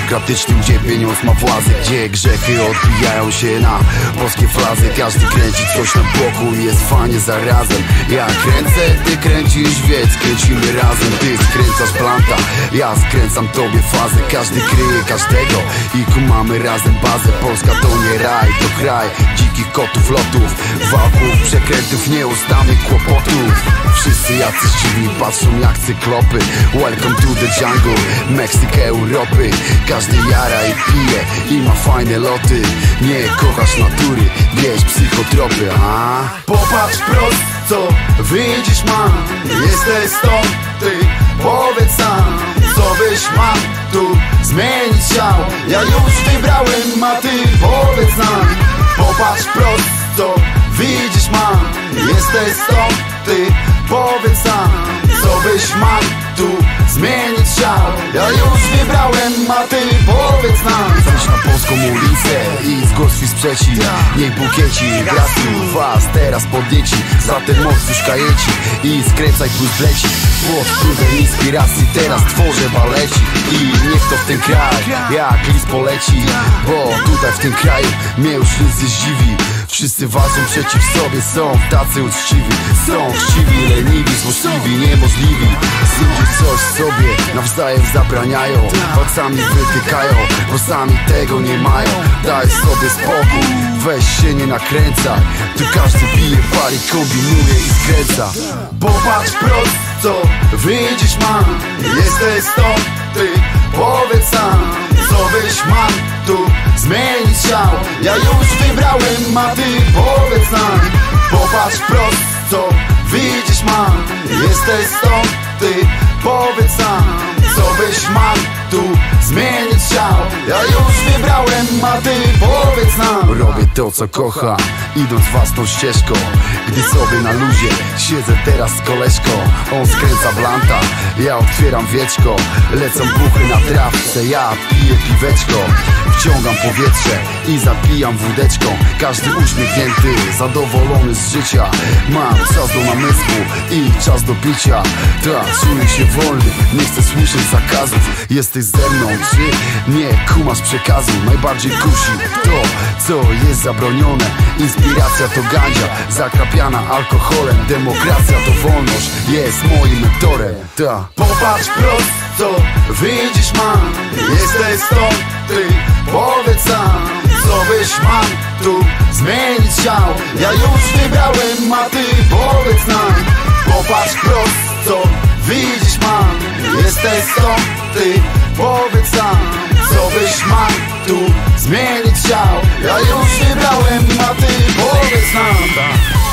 demokratycznym, gdzie pieniądz ma władzę, gdzie grzechy odbijają się na polskie flazy. Każdy kręci coś na boku i jest fajnie zarazem. Ja kręcę, ty kręcisz, więc kręcimy razem. Ty skręcasz planta, ja skręcam tobie fazę. Każdy kryje każdego i kumamy razem bazę. Polska to nie raj, to kraj dzikich kotów, lotów, wałków, przekrętów, nieustannych kłopotów. Wszyscy jacyś dziwni patrzą jak cyklopy. Welcome to the jungle, Meksyk Europy. Każdy jara i pije i ma fajne loty. Nie kochasz natury, bierz psychotropy, a? Popatrz prosto, widzisz man, jesteś stąd, ty powiedz sam, co byś ma tu zmienić chciał. Ja już wybrałem, a ty powiedz nam. Popatrz prosto, widzisz man, jesteś stąd, ty powiedz sam, co byś ma tu zmienić chciał. Ja już wybrałem, a ty powiedz nam. Wyjdź na polską ulicę i zgłoś swój sprzeciw. Niech bukieci wiatru was teraz podnieci. Za ten moc już kajeci i skręcaj plus leci. Pod wpływem inspiracji teraz tworzę baleci. I niech to w ten kraj jak list poleci. Bo tutaj w tym kraju mnie już nic nie zdziwi. Wszyscy walczą przeciw sobie, są tacy uczciwi. Są chciwi, leniwi, złośliwi, niemożliwi. Ludzie coś sobie nawzajem zabraniają, palcami wytykają, bo sami tego nie mają. Daj sobie spokój, weź się nie nakręcaj. Tu każdy pije, pali, kombinuje i skręca. Popatrz prosto, widzisz man, jesteś stąd, ty powiedz sam, co byś man tu zmienić chciał. Ja już wybrałem, a ty powiedz nam. Popatrz prosto, widzisz man, jesteś stąd, ty powiedz sam, co byś man tu zmienić chciał. Ja już wybrałem, a ty powiedz nam. Robię to co kocham, idąc własną ścieżką. Gdy sobie na luzie siedzę teraz z koleżką. On skręca blanta, ja otwieram wieczko. Lecą buchy na trawce, ja piję piweczko. Wciągam powietrze i zapijam wódeczką. Każdy uśmiechnięty, zadowolony z życia. Mam czas do namysłu i czas do picia. Tak, czuję się wolny, nie chcę słyszeć zakazów. Jesteś ze mną, czy nie kumasz przekazu? Najbardziej kusi to, co jest zabronione. Inspiracja to gandzia, zakrapiana alkoholem. Demokracja to wolność, jest moim mentorem. Ta. Popatrz prosto, widzisz man, jesteś stąd, ty powiedz sam, co byś man tu zmienić chciał. Ja już wybrałem, a ty powiedz nam. Popatrz prosto, widzisz man, jesteś stąd, ty powiedz sam, co byś man tu zmienić chciał. Ja już wybrałem, a ty powiedz nam.